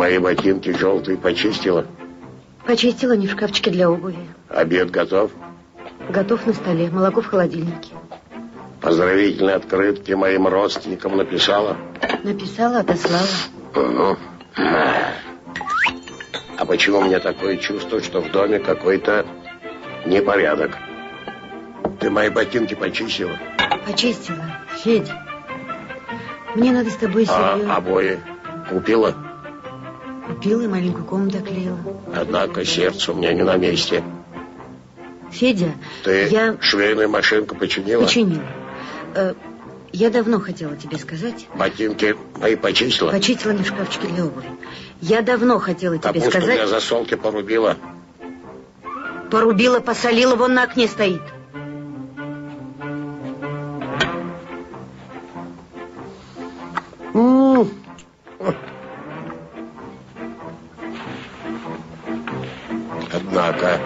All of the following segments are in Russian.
мои ботинки желтые почистила? Почистила, не в шкафчике для обуви. Обед готов? Готов на столе, молоко в холодильнике. Поздравительные открытки моим родственникам написала? Написала, отослала. Угу. А почему у меня такое чувство, что в доме какой-то непорядок? Ты мои ботинки почистила? Почистила. Федь, мне надо с тобой сегодня... А обои купила? Купила и маленькую комнату оклеила. Однако сердце у меня не на месте. Федя, ты швейную машинку починила? Починила. Я давно хотела тебе сказать... Ботинки мои почистила? Почистила, не в шкафчике для обуви. Я давно хотела тебе сказать... Капусту для засолки порубила? Порубила, посолила, вон на окне стоит. Однако...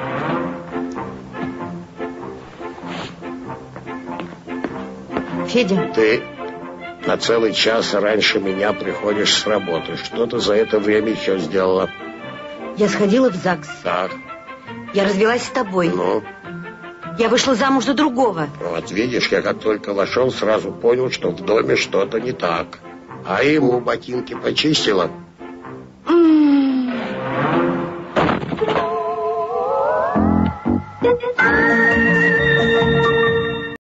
Федя. Ты на целый час раньше меня приходишь с работы. Что ты за это время еще сделала? Я сходила в ЗАГС. Так. Я развелась с тобой. Ну? Я вышла замуж за другого. Вот видишь, я как только вошел, сразу понял, что в доме что-то не так. А ему ботинки почистила?